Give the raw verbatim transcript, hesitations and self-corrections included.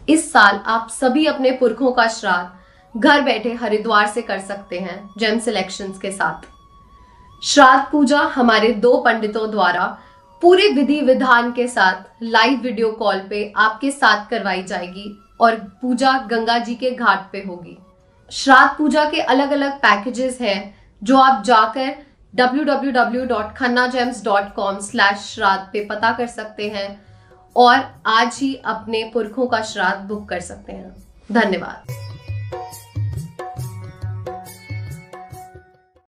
इस साल आप सभी अपने पुरखों का श्राद्ध घर बैठे हरिद्वार से कर सकते हैं जेम सिलेक्शंस के साथ। श्राद्ध पूजा हमारे दो पंडितों द्वारा पूरे विधि विधान के साथ लाइव वीडियो कॉल पे आपके साथ करवाई जाएगी और पूजा गंगा जी के घाट पे होगी। श्राद्ध पूजा के अलग अलग पैकेजेस हैं जो आप जाकर W W W dot Khanna gems dot com slash श्राद्ध पे पता कर सकते हैं और आज ही अपने पुरखों का श्राद्ध बुक कर सकते हैं। धन्यवाद।